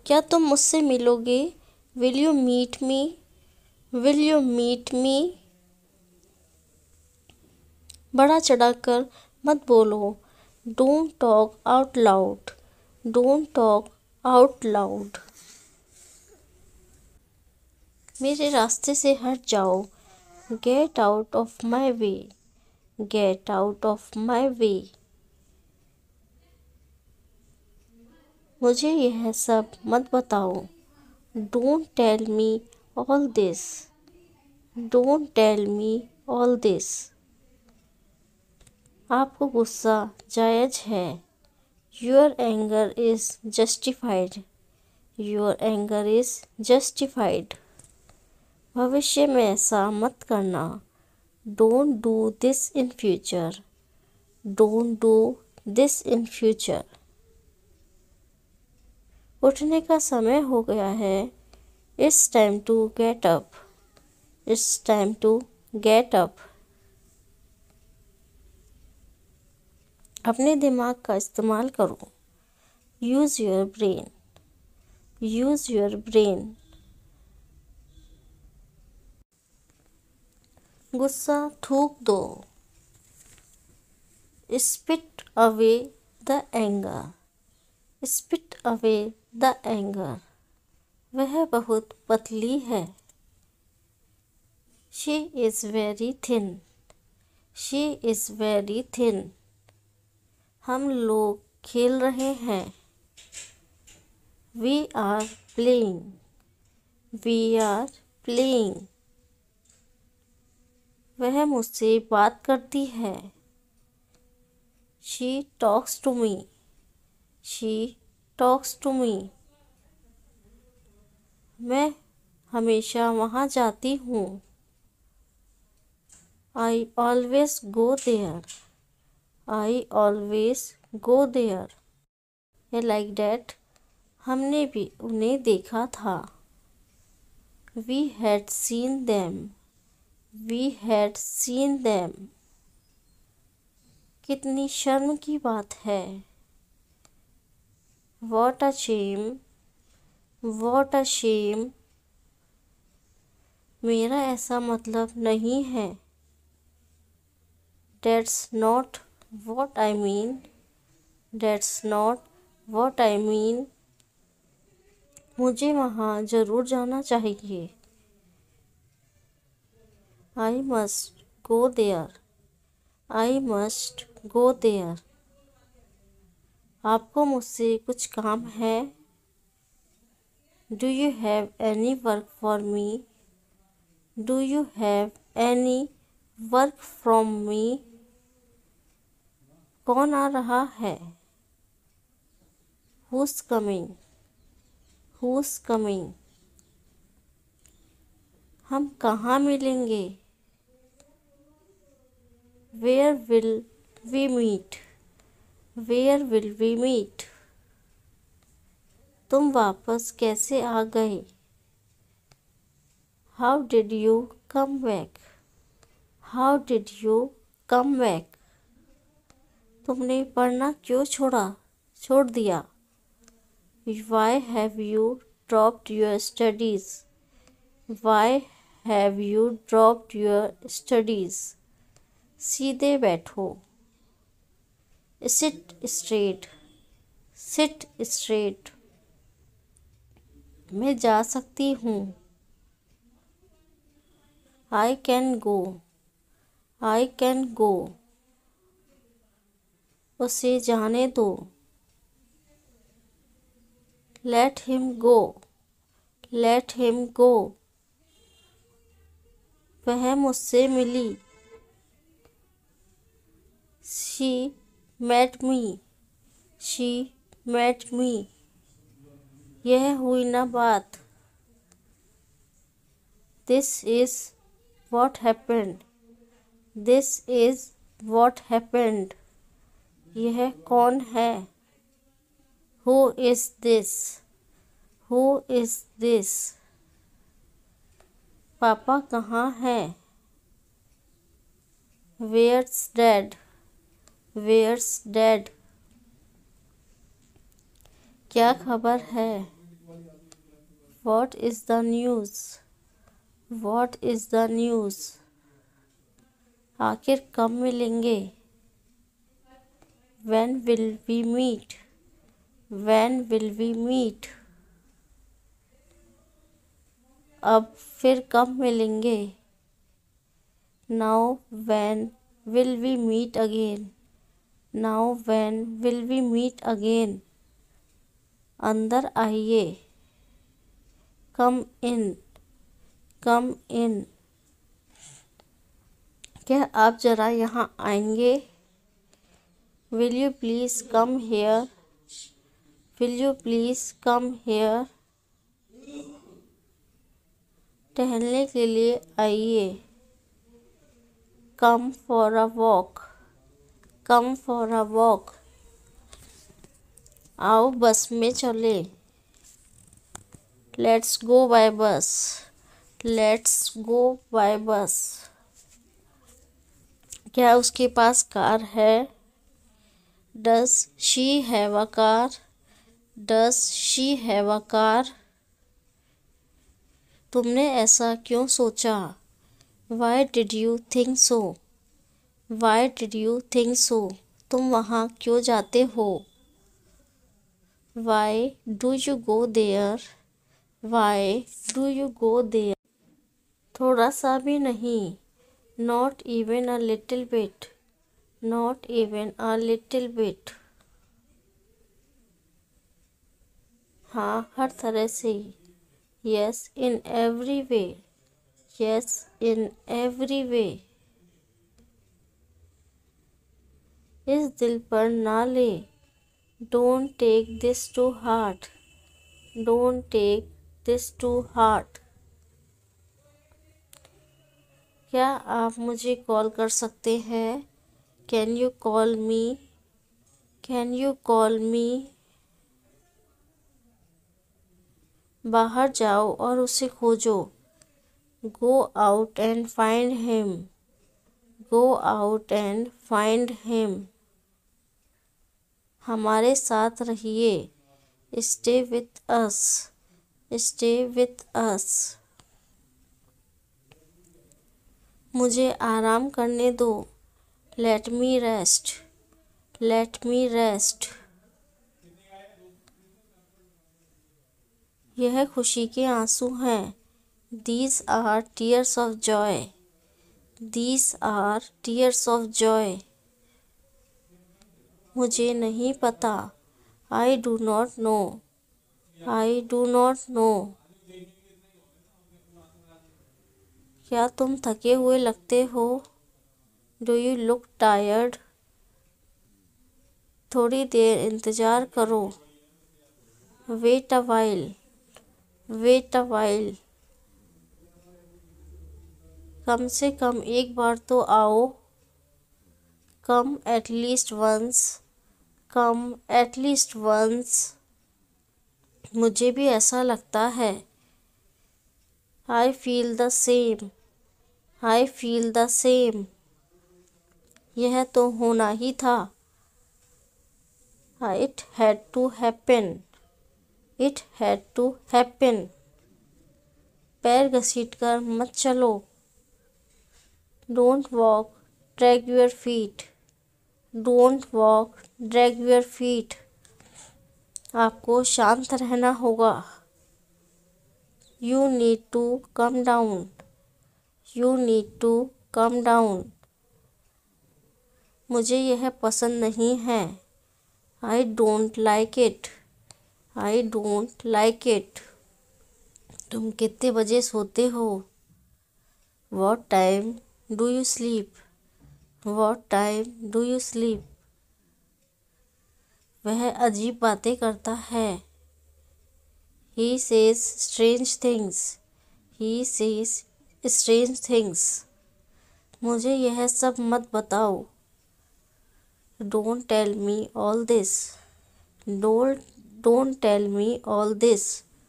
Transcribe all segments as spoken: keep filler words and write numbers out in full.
क्या तुम मुझसे मिलोगे? Will you meet me? Will you meet me? बढ़ा चढ़ाकर मत बोलो। Don't talk out loud. Don't talk out loud. मेरे रास्ते से हट जाओ। Get out of my way. Get out of my way. मुझे यह सब मत बताओ। Don't tell me all this. Don't tell me all this. आपको गुस्सा जायज़ है। Your anger is justified. Your anger is justified. भविष्य में ऐसा मत करना। Don't do this in future. Don't do this in future. उठने का समय हो गया है। It's time to get up. It's time to get up. अपने दिमाग का इस्तेमाल करो। Use your brain. Use your brain. गुस्सा थूक दो। Spit away the anger. Spit away the anger. वह बहुत पतली है। She is very thin. She is very thin. हम लोग खेल रहे हैं। We are playing. We are playing. वह मुझसे बात करती है। She talks to me. She talks to me. मैं हमेशा वहाँ जाती हूँ। I always go there. I always go there. Like that. हमने भी उन्हें देखा था। We had seen them. We had seen them. कितनी शर्म की बात है। What a shame. What a shame. मेरा ऐसा मतलब नहीं है। That's not what I mean. That's not what I mean. मुझे वहाँ ज़रूर जाना चाहिए। I must go there. I must go there. आपको मुझसे कुछ काम है? Do you have any work for me? Do you have any work from me? कौन आ रहा है? Who's coming? Who's coming? हम कहाँ मिलेंगे? Where will we meet? Where will we meet? तुम वापस कैसे आ गए? How did you come back? How did you come back? तुमने पढ़ना क्यों छोड़ा छोड़ दिया? Why have you dropped your studies? Why have you dropped your studies? सीधे बैठो। Sit straight. Sit straight. मैं जा सकती हूँ। I can go. I can go. उसे जाने दो। Let him go. Let him go. वह मुझसे मिली। She met me. She met me. यह हुई ना बात। This is what happened. This is what happened. यह कौन है? Who is this? Who is this? पापा कहाँ है? Where's dad? Where's dad? क्या खबर है? What is the news? What is the news? आखिर कब मिलेंगे? When will we meet? When will we meet? अब फिर कब मिलेंगे? Now when will we meet again? Now when will we meet again? अंदर आइए. Come in. Come in. क्या आप जरा यहाँ आएंगे? Will you please come here? Will you please come here? टहलने के लिए आइए. Come for a walk. Come for a walk. आओ बस में चले. Let's go by bus. Let's go by bus. क्या उसके पास कार है? Does she have a car? Does she have a car? तुमने ऐसा क्यों सोचा? Why did you think so? Why did you think so? तुम वहाँ क्यों जाते हो? Why do you go there? Why do you go there? थोड़ा सा भी नहीं. Not even a little bit. Not even a little bit. हाँ, हर तरह से. Yes, in every way. Yes, in every way. इस दिल पर ना ले. Don't take this to heart. Don't take this to heart. क्या आप मुझे कॉल कर सकते हैं? Can you call me? Can you call me? बाहर जाओ और उसे खोजो. Go out and find him. Go out and find him. हमारे साथ रहिए. Stay with us. Stay with us. मुझे आराम करने दो. Let me rest. Let me rest. यह खुशी के आंसू हैं. These are tears of joy. These are tears of joy. मुझे नहीं पता. I do not know. I do not know. क्या तुम थके हुए लगते हो? Do you look tired? थोड़ी देर इंतज़ार करो. Wait a while. Wait a while. कम से कम एक बार तो आओ. Come at least once. Come at least once. मुझे भी ऐसा लगता है. I feel the same. I feel the same. यह तो होना ही था. It had to happen. It had to happen. पैर घसीटकर मत चलो. Don't walk, drag your feet. Don't walk, drag your feet. आपको शांत रहना होगा. You need to calm down. You need to calm down. मुझे यह पसंद नहीं है. I don't like it. I don't like it. तुम कितने बजे सोते हो? What time do you sleep? What time do you sleep? वह अजीब बातें करता है. He says strange things. He says strange things. मुझे यह सब मत बताओ. Don't tell me all this. Don't don't tell me all this.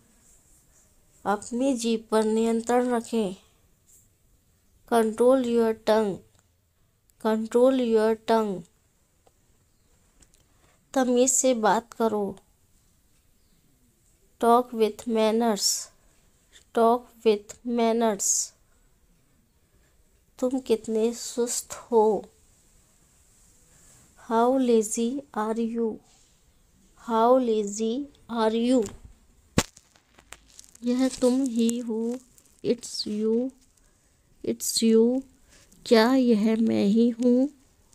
अपनी जीभ पर नियंत्रण रखें. Control your tongue. Control your tongue. तमीज़ से बात करो. Talk with manners. Talk with manners. तुम कितने सुस्त हो। How lazy are you. How lazy are you. यह तुम ही हो। It's you. It's you. क्या यह मैं ही हूँ।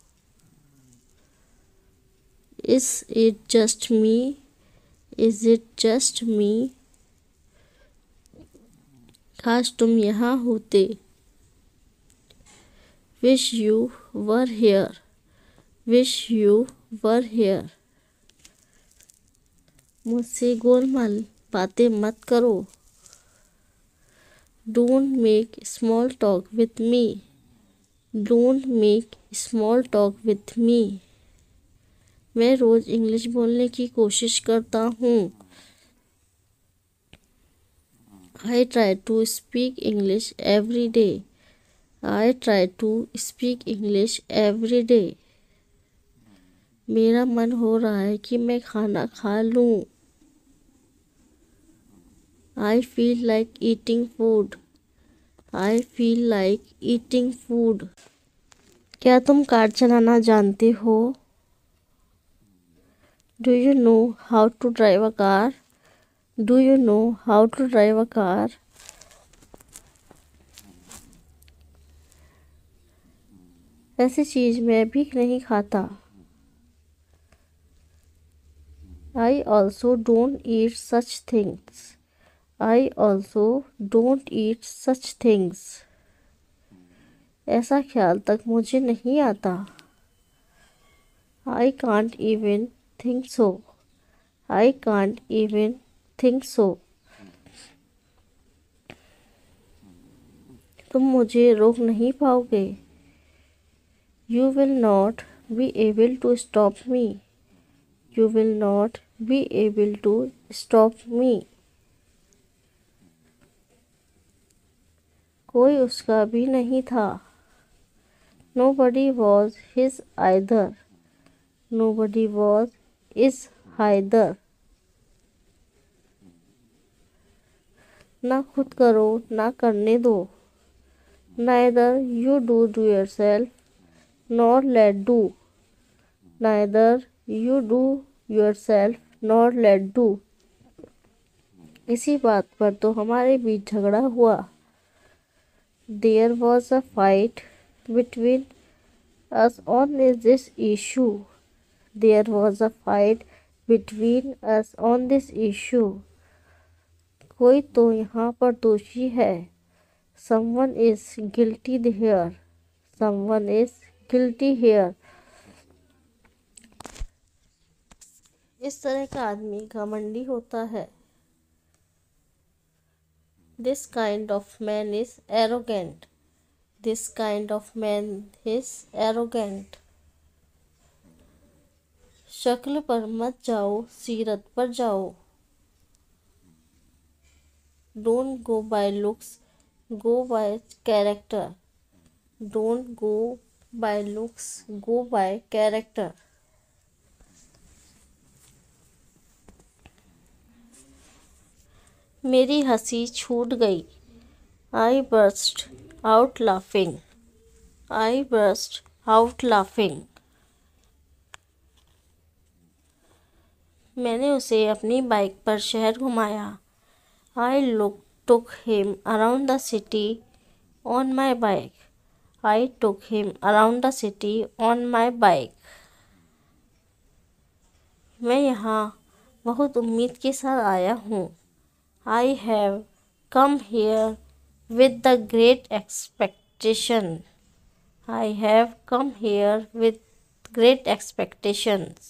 Is it just me. Is it just me. काश तुम यहाँ होते। Wish you were here. Wish you were here. मुझसे गोलमाल बातें मत करो। Don't make small talk with me. Don't make small talk with me. मैं रोज इंग्लिश बोलने की कोशिश करता हूँ। I try to speak English every day. I try to speak English every day. मेरा मन हो रहा है कि मैं खाना खा लूँ। I feel like eating food. I feel like eating food. क्या तुम कार चलाना जानते हो। Do you know how to drive a car. Do you know how to drive a car. ऐसी चीज मैं भी नहीं खाता। I also don't eat such things. I also don't eat such things. ऐसा ख्याल तक मुझे नहीं आता। I can't even think so. I can't even think सो। तुम मुझे रोक नहीं पाओगे। You will not be able to stop me. You will not be able to stop me. कोई उसका भी नहीं था। Nobody was his either. Nobody was his either. ना खुद करो ना करने दो। Neither you do to yourself nor let do. Neither you do yourself nor let do. इसी बात पर तो हमारे बीच झगड़ा हुआ। There was a fight between us on this issue. There was a fight between us on this issue. कोई तो यहाँ पर दोषी है। Someone is guilty here. Someone is guilty here. इस तरह का आदमी घमंडी होता है। This kind of man is arrogant. This kind of man is arrogant. शक्ल पर मत जाओ, सीरत पर जाओ। Don't go by looks, go by character. Don't go by looks, go by character. मेरी हंसी छूट गई। I burst out laughing. I burst out laughing. मैंने उसे अपनी बाइक पर शहर घुमाया। I look, took him around the city on my bike. I took him around the city on my bike. मैं यहाँ बहुत उम्मीद के साथ आया हूँ। I have come here with the great expectation. I have come here with great expectations.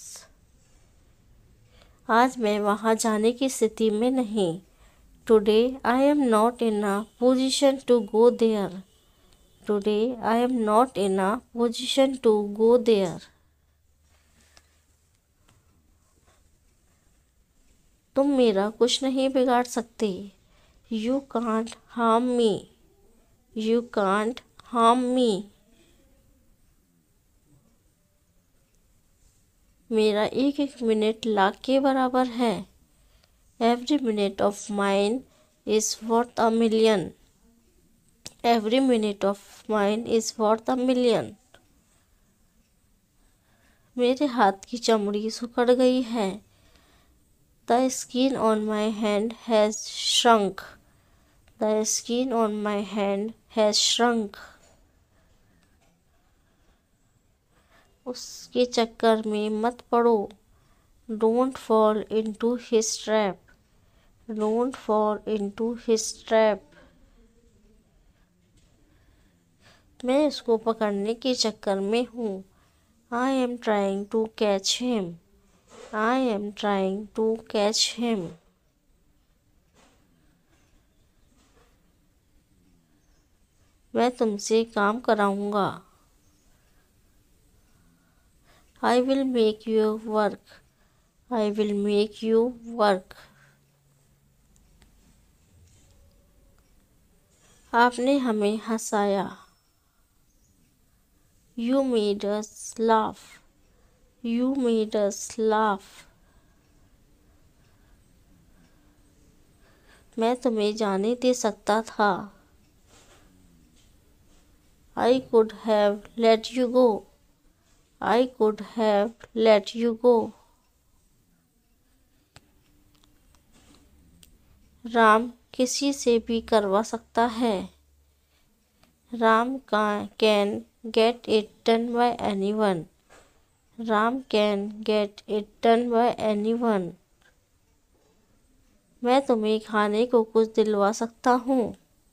आज मैं वहाँ जाने की स्थिति में नहीं। Today I am not in a position to go there. Today I am not in a position to go there. तुम मेरा कुछ नहीं बिगाड़ सकते। You can't harm me. You can't harm me. मेरा एक एक मिनट लाख के बराबर है। Every minute of mine is worth a million. Every minute of mine is worth a million. मेरे हाथ की चमड़ी सिकुड़ गई है. The skin on my hand has shrunk. The skin on my hand has shrunk. उसके चक्कर में मत पड़ो. Don't fall into his trap. Don't fall into his trap. मैं उसको पकड़ने के चक्कर में हूँ. I am trying to catch him. I am trying to catch him. मैं तुमसे काम कराऊंगा. I will make you work. I will make you work. आपने हमें हंसाया. You made us laugh. You made us laugh. मैं तुम्हें जाने दे सकता था. I could have let you go. I could have let you go. Ram किसी से भी करवा सकता है. Ram can get it done by anyone. Ram can get it done by anyone. मैं तुम्हें खाने को कुछ दिलवा सकता हूँ.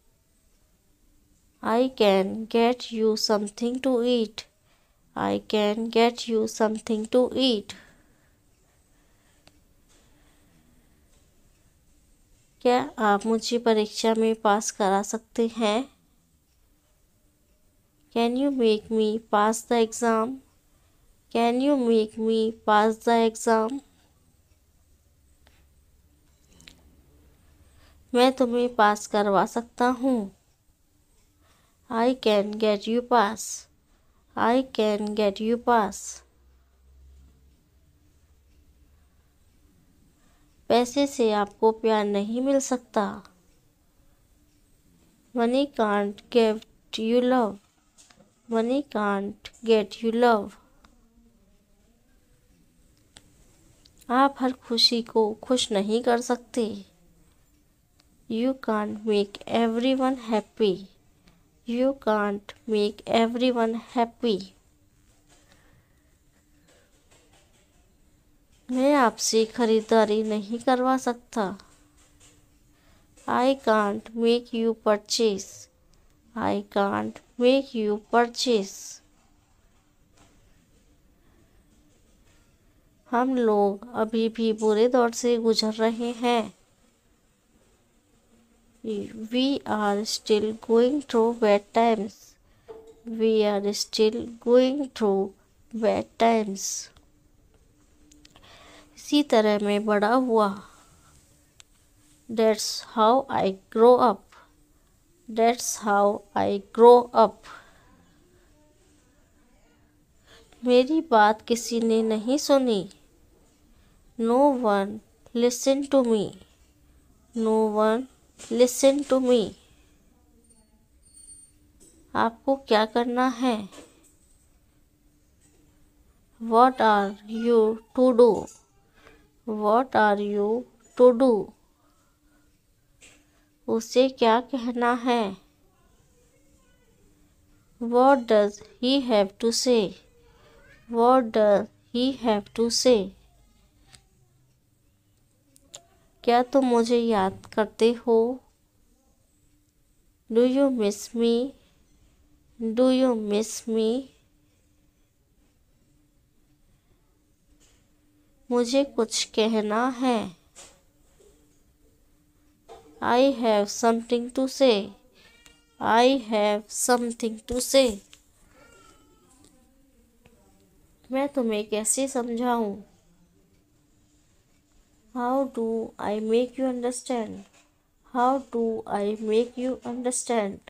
I can get you something to eat. I can get you something to eat. क्या आप मुझे परीक्षा में पास करा सकते हैं? Can you make me pass the exam? Can you make me pass the exam? मैं तुम्हें पास करवा सकता हूँ. I can get you pass. I can get you pass. पैसे से आपको प्यार नहीं मिल सकता. Money can't get you love. Money can't get you love. आप हर खुशी को खुश नहीं कर सकते. You can't make everyone happy. You can't make everyone happy. मैं आपसे खरीदारी नहीं करवा सकता. I can't make you purchase. I can't make you purchase. हम लोग अभी भी बुरे दौर से गुजर रहे हैं. We are still going through bad times. We are still going through bad times. इसी तरह मैं बड़ा हुआ. That's how I grow up. That's how I grow up. मेरी बात किसी ने नहीं सुनी. No one listened to me. No one listened to me. आपको क्या करना है? What are you to do? What are you to do? उसे क्या कहना है? What does he have to say? What does he have to say? क्या तुम मुझे याद करते हो? Do you miss me? Do you miss me? मुझे कुछ कहना है. I have something to say. I have something to say. मैं तुम्हें कैसे समझाऊं? How do I make you understand? How do I make you understand?